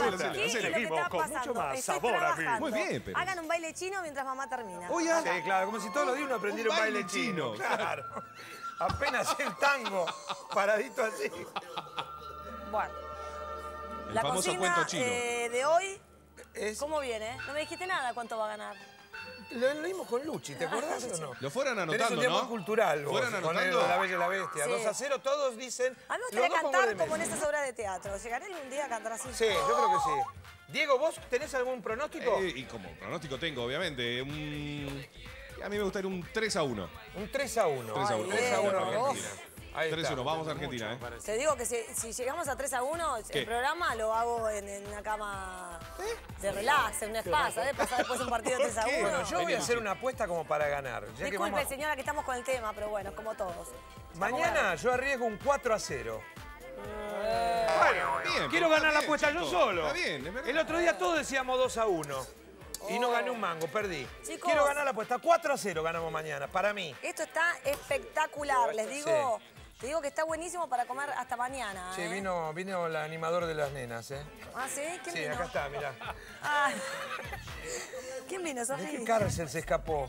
gusta. ¿Qué es lo que Seguimos está con pasando? mucho más Estoy sabor a mí. trabajando. Muy bien, pero... Hagan un baile chino mientras mamá termina. Uy, Sí, claro, como si todos los días uno aprendiera un baile chino. Claro. Apenas el tango, paradito así. Bueno. El La famoso consigna cuento chino. de hoy, Es, ¿cómo viene? No me dijiste nada cuánto va a ganar. lo leímos con Luchi, ¿te acordás o no? Lo fueran Tenés anotando, un día ¿no? muy cultural vos, Fueran con anotando. La Bella y la Bestia. Sí. 2-0, todos dicen... A mí me los gustaría dos con cantar gol de como en Messi. esas obras de teatro. ¿Llegaré algún día a cantar así? Sí, yo creo que sí. Diego, ¿vos tenés algún pronóstico? Y como pronóstico tengo, obviamente, a mí me gustaría un 3-1. Un 3-1. 3-1. 3-1 Diego. Argentina. Ahí está. 3-1, vamos a Argentina, ¿eh? Te digo que si llegamos a 3-1, ¿Qué? el programa lo hago en una cama de relax, en un spa, ¿sabes? Pasar después un partido de 3-1. Bueno, yo voy a hacer una apuesta como para ganar. Ya que Disculpe, vamos a- señora, que estamos con el tema, pero bueno, como todos. Mañana yo arriesgo un 4-0. Bien, Quiero pero ganar está la bien, apuesta yo chicos. solo. Está bien, es verdad. El otro día todos decíamos 2-1. Y no gané un mango, perdí. Chicos. Quiero ganar la apuesta. 4-0 ganamos mañana, para mí. Esto está espectacular, les digo. Te digo que está buenísimo para comer hasta mañana. Sí, ¿eh? vino el animador de las nenas, ¿eh? ¿Ah, sí? ¿Quién Sí, vino? acá está, mirá. Ah. ¿Quién vino, ¿De Sofi? qué cárcel se escapó?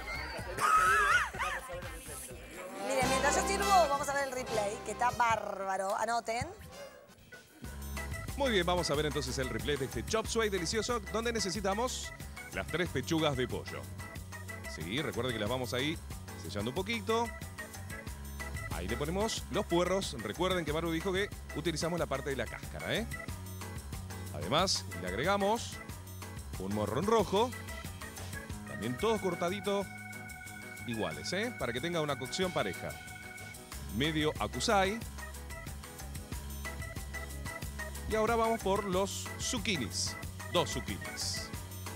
Miren, mientras yo sirvo, vamos a ver el replay, que está bárbaro. Anoten. Muy bien, vamos a ver entonces el replay de este chop suey delicioso, donde necesitamos las 3 pechugas de pollo. Sí, recuerden que las vamos ahí sellando un poquito. Ahí le ponemos los puerros. Recuerden que Maru dijo que utilizamos la parte de la cáscara, ¿eh? Además, le agregamos un morrón rojo. También todos cortaditos iguales, ¿eh? Para que tenga una cocción pareja. Medio acusai. Y ahora vamos por los zucchinis. 2 zucchinis.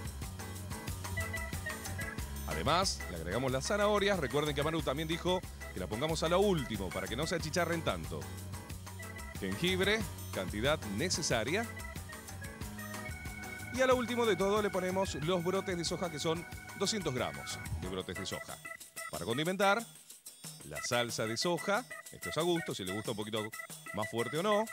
Además, le agregamos las zanahorias. Recuerden que Manu también dijo que la pongamos a lo último para que no se achicharren tanto. Jengibre, cantidad necesaria. Y a lo último de todo le ponemos los brotes de soja, que son 200 gramos de brotes de soja. Para condimentar, la salsa de soja. Esto es a gusto, si le gusta un poquito más fuerte o no.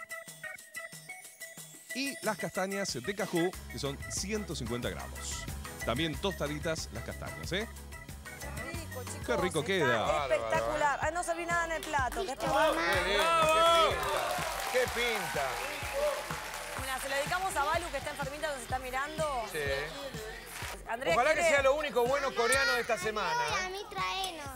Y las castañas de cajú, que son 150 gramos. También tostaditas las castañas, ¿eh? Rico, chicos. Qué rico está queda. Espectacular. Ay, no serví nada en el plato. ¿Qué ¡Bravo! ¡Qué pinta! Mira, se lo dedicamos a Balu, que está enfermita, nos está mirando. Sí. Andrés, Ojalá que ¿quiere? sea lo único bueno coreano de esta semana. A mí traenos.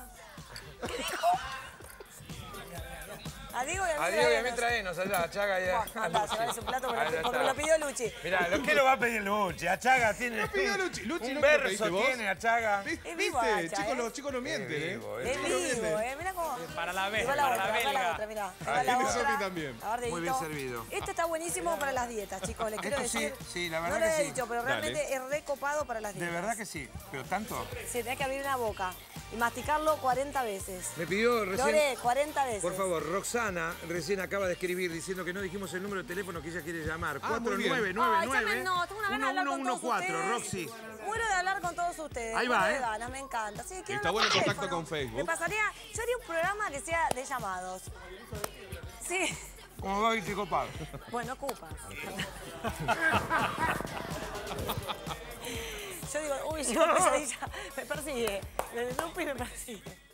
A Diego y a mí. Adiós y a mí traenos allá, Chaga ya. Anda, llevar ese plato Ahí porque está. lo pidió Luchi. Mirá, ¿qué lo va a pedir Luchi? Achaga tiene. pidió Luchi. Luchi, un ¿no me lo verso pediste vos? tiene, Achaga. Es vivo, ¿Viste? Hacha, Chicos, ¿eh? los chicos no mienten, ¿eh? vivo, Es Los chicos no vivo, mienten. Mira cómo. Para la Igual la para otra, la igual la belga. otra, mirá. Ahí Igual la tiene otra. Sofi también. A ver, Muy Dieguito. bien servido. Esto está buenísimo para las dietas, chicos, les quiero Esto sí, decir. sí, la verdad no lo que he sí. dicho, pero Dale. realmente es recopado para las De dietas. verdad que sí. ¿Pero tanto? Sí, tenés que abrir una boca y masticarlo 40 veces. Me pidió recién. Lore, 40 veces. Por favor, Roxana recién acaba de escribir diciendo que no dijimos el número de teléfono que ella quiere llamar. Ah, muy bien. 4999 no, tengo una gana de hablar con todos 1114, ustedes. Roxy. Muero de hablar con todos ustedes. Ahí va, muero de ¿eh? ganas, me encanta. Sí, quiero Está hablar bueno el por contacto teléfono. con Facebook. Me pasaría, yo haría un programa que sea de llamados. Sí. Como va y copado. Bueno, ocupa. Yo digo, uy, llegó pesadilla, me persigue. Desde Lupi me persigue.